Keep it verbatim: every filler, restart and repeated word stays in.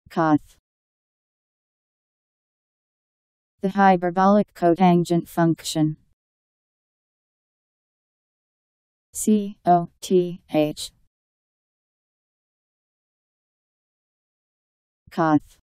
Coth. The hyperbolic cotangent function. C O T H. Coth.